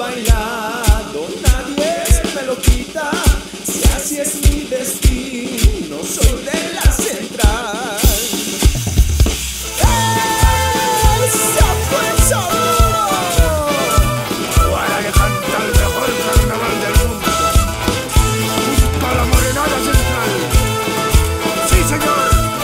bailado, nadie me lo quita. Si así es mi destino, soy de la central. ¡Esa fue el sabor! Para que canta el mejor carnaval del mundo, junto a la Morenada Central. ¡Sí, señor!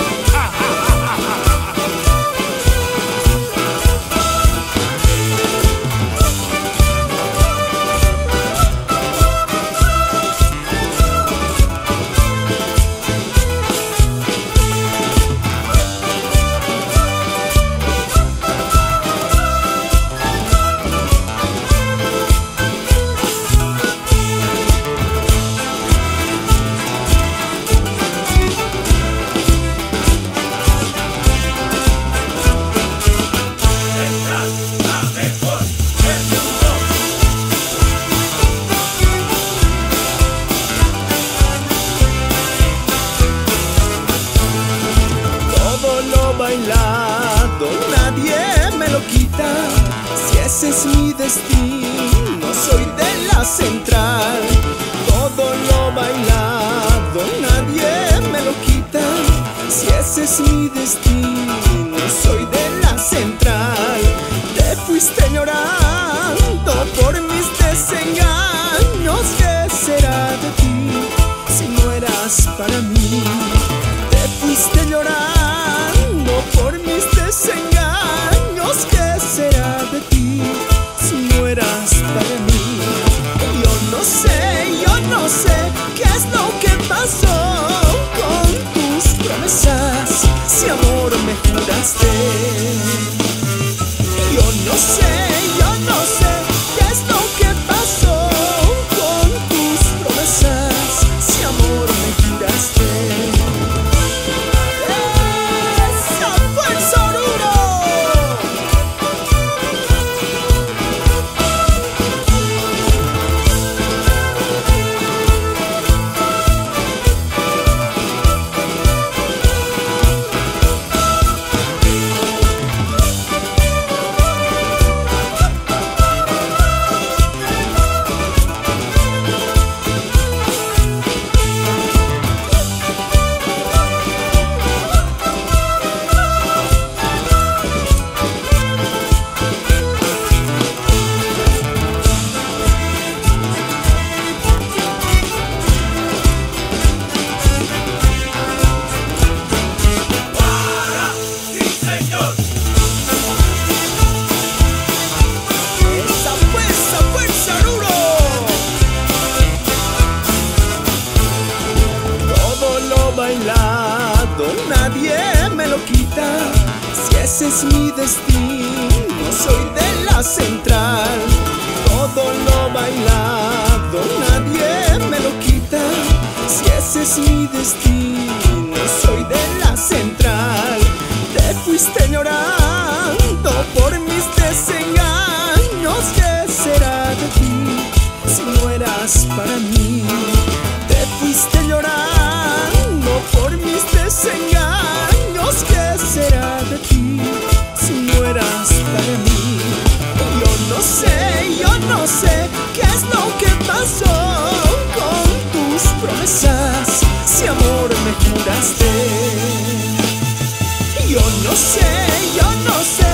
Bailado, nadie me lo quita. Si ese es mi destino, soy de la central. Todo lo bailado, nadie me lo quita. Si ese es mi destino, soy de la central. Te fuiste llorando por mis desengaños. ¿Qué será de ti si no eras para mí? Te fuiste llorando por mis desengaños. ¿Qué será de ti si no eras para mí? Yo no sé qué es lo que pasó con tus promesas, si amor me juraste. Yo no sé qué es lo que pasó con tus promesas, si amor me juraste. Bailado, nadie me lo quita. Si ese es mi destino, soy de la central. Todo lo bailado, nadie me lo quita. Si ese es mi destino, soy de la central. Te fuiste llorando por mis desengaños. ¿Qué será de ti si no eras para mí? Te fuiste llorando por mis desengaños. ¿Qué será de ti si no eras para mí? Yo no sé qué es lo que pasó con tus promesas, si amor me juraste. Yo no sé